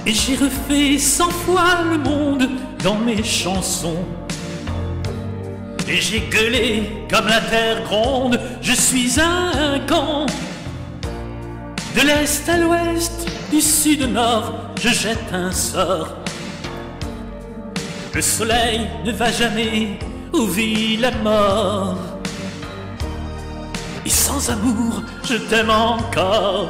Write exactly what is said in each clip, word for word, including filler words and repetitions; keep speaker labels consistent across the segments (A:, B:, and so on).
A: Et j'ai refait cent fois le monde dans mes chansons. Et j'ai gueulé comme la terre gronde, je suis un camp. De l'est à l'ouest, du sud au nord, je jette un sort. Le soleil ne va jamais où vit la mort. Et sans amour, je t'aime encore.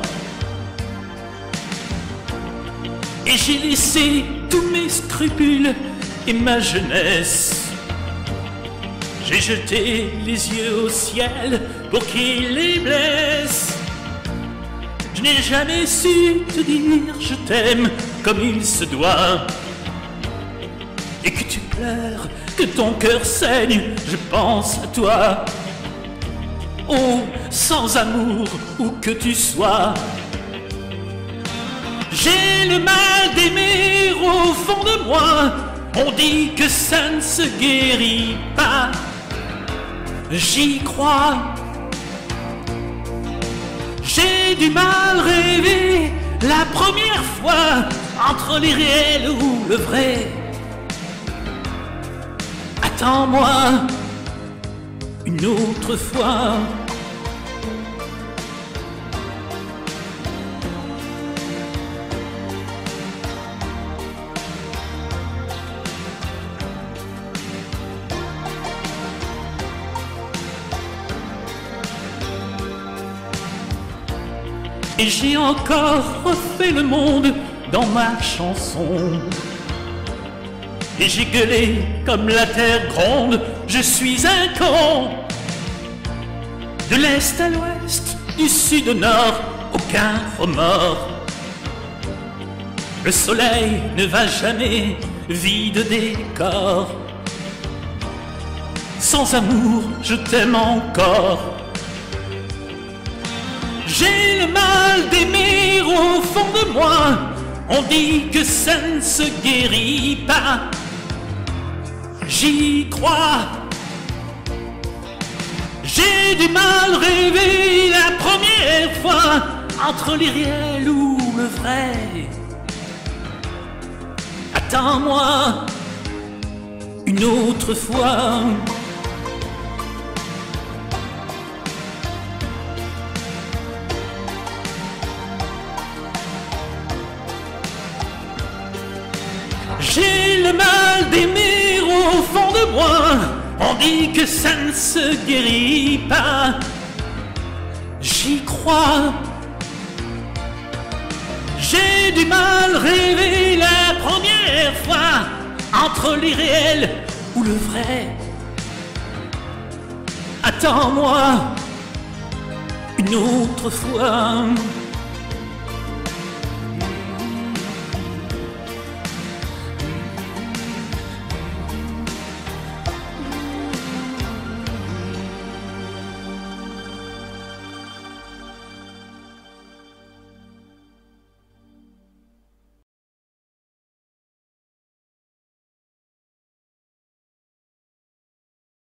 A: Et j'ai laissé tous mes scrupules et ma jeunesse. J'ai jeté les yeux au ciel pour qu'il les blesse. Je n'ai jamais su te dire je t'aime comme il se doit. Et que tu pleures, que ton cœur saigne, je pense à toi. Oh, sans amour, où que tu sois. J'ai le mal d'aimer au fond de moi. On dit que ça ne se guérit pas. J'y crois. J'ai du mal rêver la première fois entre l'irréel ou le vrai. Attends-moi une autre fois. Et j'ai encore refait le monde dans ma chanson. Et j'ai gueulé comme la terre gronde, je suis un con. De l'est à l'ouest, du sud au nord, aucun remords. Le soleil ne va jamais vide des corps. Sans amour, je t'aime encore. J'ai le mal d'aimer au fond de moi. On dit que ça ne se guérit pas. J'y crois. J'ai du mal rêver la première fois entre l'irréel ou le vrai. Attends-moi une autre fois. J'ai le mal d'aimer au fond de moi. On dit que ça ne se guérit pas. J'y crois. J'ai du mal rêver la première fois entre l'irréel ou le vrai. Attends-moi une autre fois.